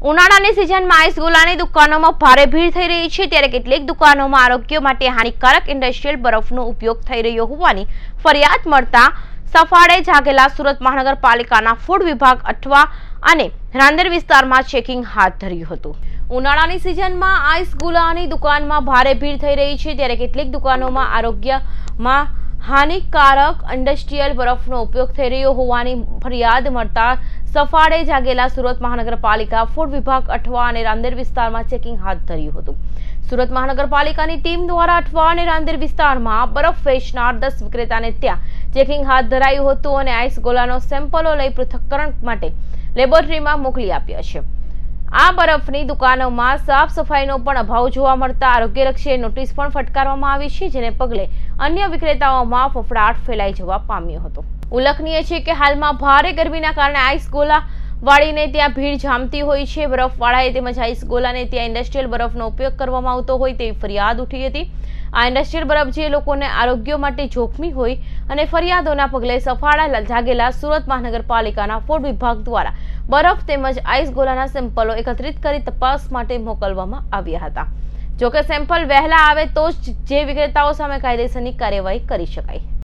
ઉનાળાની સિઝનમાં આઈસ ગોલાની દુકાનોમાં ભારે ભીડ થઈ રહી છે, ત્યારે કેટલીક દુકાનોમાં આરોગ્ય માટે હાનિકારક ઇન્ડસ્ટ્રીયલ બરફનો ઉપયોગ થઈ રહ્યો હોવાની ફરિયાદ મળતા સફાળે જાગેલા સુરત મહાનગરપાલિકાના ફૂડ વિભાગ અઠવા અને રાંદેર વિસ્તારમાં ચેકિંગ હાથ ધર્યું હતું। ઉનાળાની સિઝનમાં આઈસ ગોલાની દુકાનમાં ભારે ભીડ થઈ રહી છે, ત્યારે કેટલીક દુકાનોમાં આરોગ્યમાં હાનિકારક ઇન્ડસ્ટ્રીયલ બરફનો ઉપયોગ થઈ રહ્યો હોવાની ફરિયાદ મળતા સફાળે જાગેલા સુરત મહાનગરપાલિકા ફૂડ વિભાગ અઠવા અને રાંદેર વિસ્તારમાં ચેકિંગ હાથ ધર્યું હતું। સુરત મહાનગરપાલિકાની ટીમ દ્વારા અઠવા અને રાંદેર વિસ્તારમાં બરફ વેચનાર 10 વિક્રેતાને ત્યાં ચેકિંગ હાથ ધરાયું હતું અને આઈસ ગોલાનો સેમ્પલો લઈ પૃથ્થકરણ માટે લેબોરેટરીમાં મોકલી આપ્યા છે। આ બરફની દુકાનોમાં સાફ સફાઈનો પણ અભાવ જોવા મળતા આરોગ્યલક્ષી નોટિસ પણ ફટકારવામાં આવી છે, જેને પગલે અન્ય વિક્રેતાઓમાં ફફડાટ ફેલાઈ જવા પામ્યો હતો। ઉલ્લેખનીય છે કે હાલમાં ભારે ગરમીના કારણે આઈસ ગોલા વાળીને ત્યાં ભીડ જામતી હોય છે। બરફવાળાએ તેમજ આઈસ ગોલાને ત્યાં ઇન્ડસ્ટ્રીયલ બરફનો ઉપયોગ કરવામાં આવતો હોય તેવી ફરિયાદ ઉઠી હતી। આ ઇન્ડસ્ટ્રીયલ બરફ જે લોકોને આરોગ્ય માટે જોખમી હોય અને ફરિયાદોના પગલે સફાળા જાગેલા સુરત મહાનગરપાલિકાના ફૂડ વિભાગ દ્વારા બરફ તેમજ આઈસ ગોલાના સેમ્પલો એકત્રિત કરી તપાસ માટે મોકલવામાં આવ્યા હતા। જોકે સેમ્પલ વહેલા આવે તો જ જે વિક્રેતાઓ સામે કાયદેસરની કાર્યવાહી કરી શકાય।